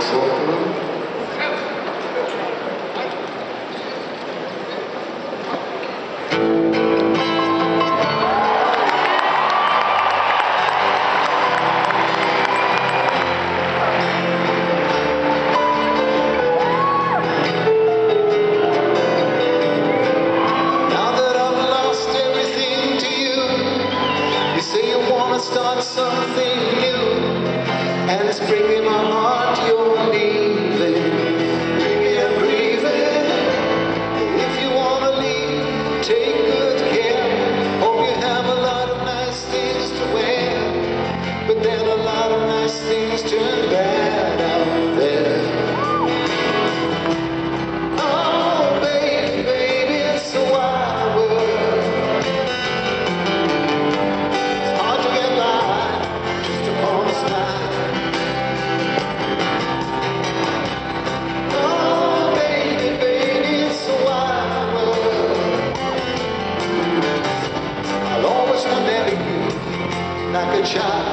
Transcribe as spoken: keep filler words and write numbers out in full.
sopra. Start something new, and it's bringing my heart you're leaving, bringing and grieving. If you wanna leave, take good care. Hope you have a lot of nice things to wear, but then a lot of nice things turn bad out there. Oh baby, baby, it's a wild world. Like a child.